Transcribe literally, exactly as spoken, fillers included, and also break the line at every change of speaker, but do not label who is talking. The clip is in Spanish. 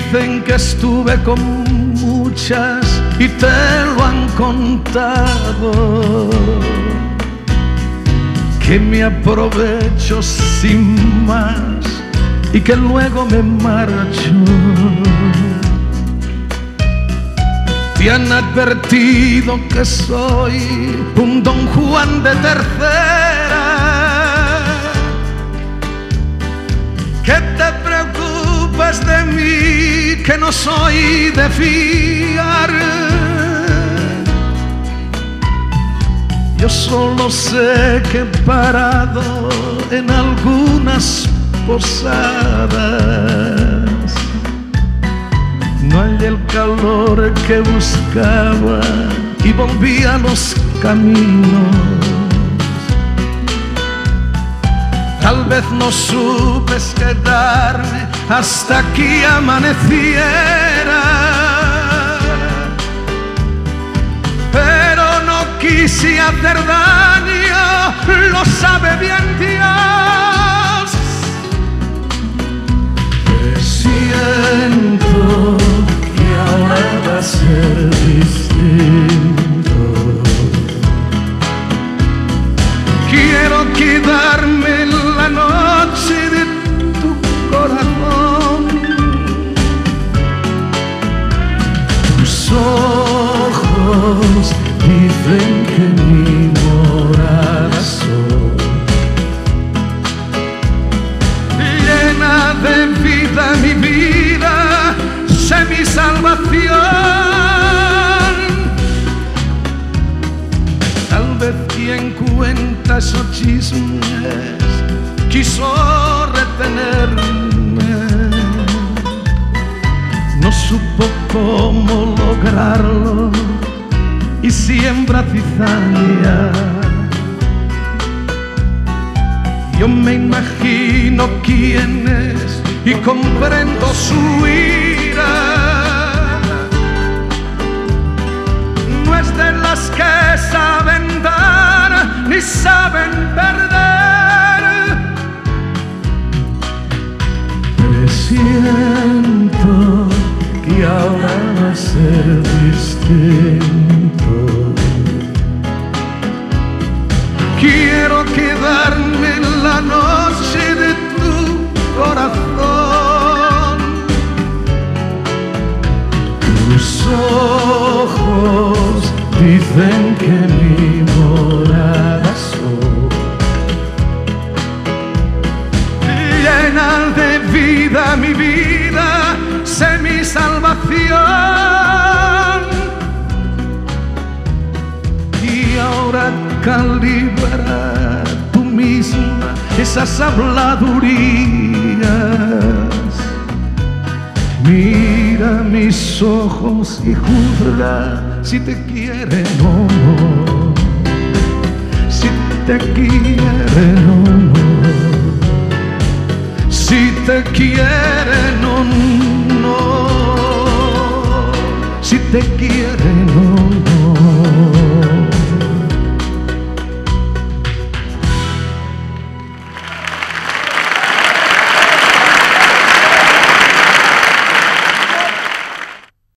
Dicen que estuve con muchas y te lo han contado, que me aprovecho sin más y que luego me marcho. Te han advertido que soy un Don Juan de tercera, que te preocupes de mí, que no soy de fiar. Yo solo sé que he parado en algunas posadas, no hallé el calor que buscaba y volví a los caminos. Tal vez no supes quedarme hasta que amaneciera, pero no quise hacer daño, lo sabe bien Dios. Siento que ahora va a ser distinto. Quiero quedarme en la noche de tu corazón. Tus ojos dicen que mi morada son, llena de vida mi vida, sé mi salvación. Tal vez quien cuenta esos chismes quiso retenerme, no supo cómo lograrlo y siembra cizaña. Yo me imagino quién es y comprendo su ira. No es de las que saben dar ni saben perder. Presiento que ahora va a ser distinto. Quiero quedarme en la noche de tu corazón. Tus ojos dicen que mi morada son, llena de vida mi vida, sé mi salvación. Y ahora calibra tú misma esas habladurías. Mira mis ojos y juzga si te quieren o no, si te quieren o no, si te quieren o no.